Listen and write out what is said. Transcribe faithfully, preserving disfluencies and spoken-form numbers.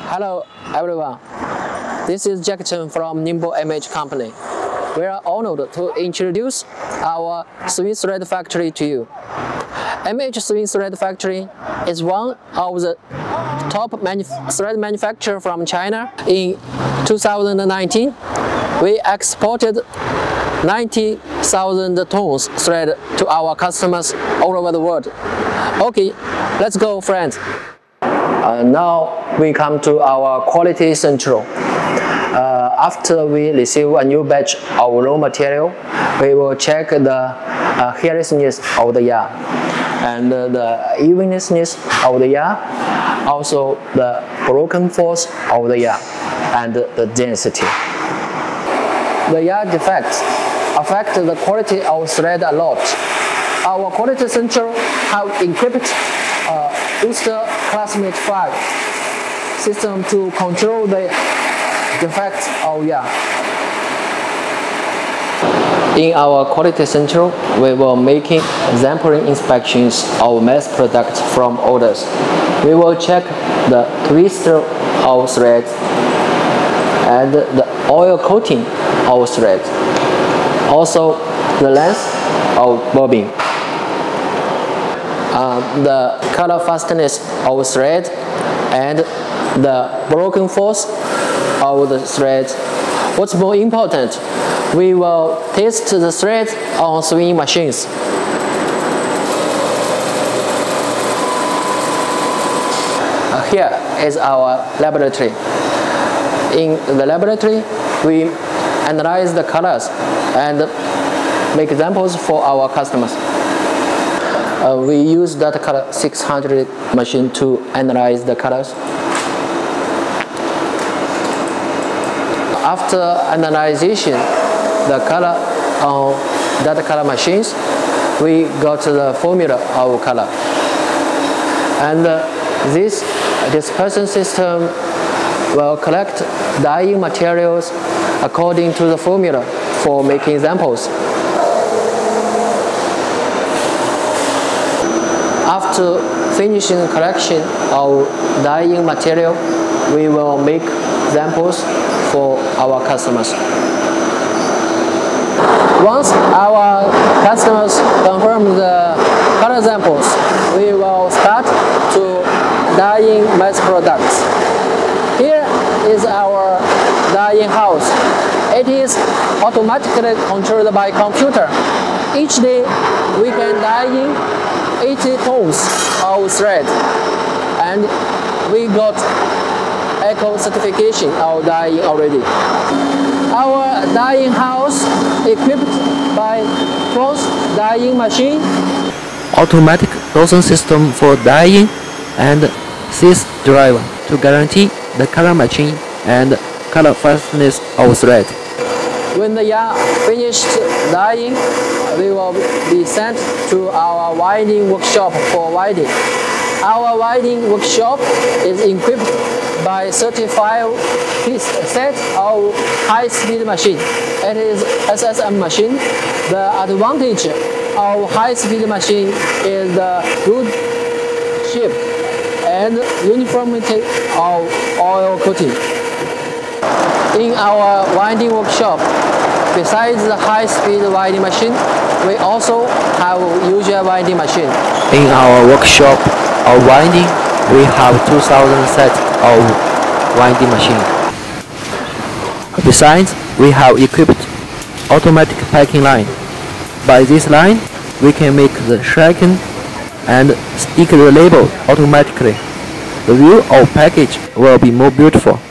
Hello everyone, this is Jack Chen from Nimble M H Company. We are honored to introduce our swing thread factory to you. M H Swing Thread Factory is one of the top manu thread manufacturers from China. In two thousand nineteen, we exported ninety thousand tons thread to our customers all over the world. Okay, let's go, friends. Uh, now we come to our quality central. Uh, after we receive a new batch of raw material, we will check the uh, hairlessness of the yarn and uh, the evenness of the yarn, also the broken force of the yarn and the density. The yarn defects affect the quality of thread a lot. Our quality central have equipped a booster Classmate five system to control the defects of yarn. In our quality central, we will making sampling inspections of mass products from orders. We will check the twister of threads and the oil coating of threads, also the length of bobbin, uh, the color fastness of thread, and the broken force of the thread. What's more important, we will test the thread on sewing machines. Uh, here is our laboratory. In the laboratory, we analyze the colors and make examples for our customers. Uh, we use that color six hundred machine to analyze the colors. After analyzation, the color on that color machines, we got the formula of color. And uh, this dispersion system will collect dyeing materials according to the formula for making examples. After finishing collection of dyeing material, we will make samples for our customers. Once our customers confirm the color samples, we will start to dyeing mass products. Here is our dyeing house. It is automatically controlled by computer. Each day we can dye eighty tons of thread, and we got eco certification of dyeing already. Our dyeing house equipped by cross dyeing machine, automatic dosing system for dyeing, and sys driver to guarantee the color matching and color fastness of thread. When the yarn finished dyeing, we will be sent to our winding workshop for winding. Our winding workshop is equipped by thirty-five piece set of high-speed machine. It is S S M machine. The advantage of high-speed machine is the good shape and uniformity of oil coating. In our winding workshop, besides the high-speed winding machine, we also have usual winding machine. In our workshop of winding, we have two thousand sets of winding machine. Besides, we have equipped automatic packing line. By this line, we can make the tracking and stick the label automatically. The view of package will be more beautiful.